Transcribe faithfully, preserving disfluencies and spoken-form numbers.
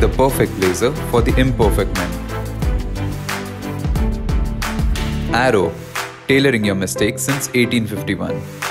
the perfect blazer for the imperfect men. Arrow, tailoring your mistakes since eighteen fifty-one.